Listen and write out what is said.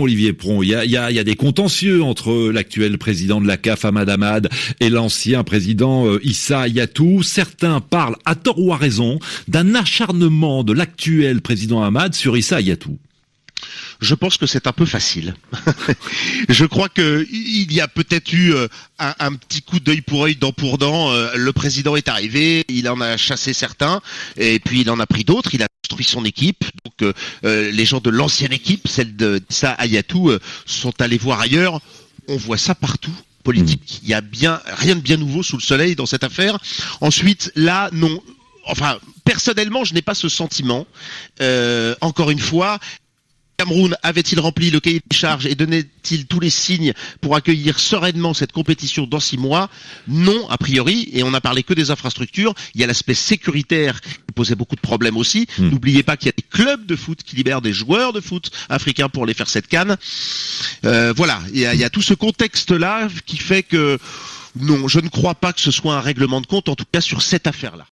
Olivier Pron, il y a des contentieux entre l'actuel président de la CAF, Ahmad Ahmad, et l'ancien président Issa Hayatou. Certains parlent, à tort ou à raison, d'un acharnement de l'actuel président Ahmad sur Issa Hayatou. Je pense que c'est un peu facile. Je crois que il y a peut-être eu un petit coup d'œil pour œil, dent pour dent. Le président est arrivé, il en a chassé certains, et puis il en a pris d'autres. Il a construit son équipe. Donc les gens de l'ancienne équipe, celle de Issa Hayatou, sont allés voir ailleurs. On voit ça partout. Politique. Il y a rien de bien nouveau sous le soleil dans cette affaire. Ensuite, là, non. Enfin, personnellement, je n'ai pas ce sentiment. Encore une fois. Cameroun avait-il rempli le cahier des charges et donnait-il tous les signes pour accueillir sereinement cette compétition dans 6 mois? Non, a priori, et on n'a parlé que des infrastructures. Il y a l'aspect sécuritaire qui posait beaucoup de problèmes aussi. N'oubliez pas qu'il y a des clubs de foot qui libèrent des joueurs de foot africains pour les faire cette CAN. Voilà, il y a tout ce contexte-là qui fait que non, je ne crois pas que ce soit un règlement de compte, en tout cas sur cette affaire-là.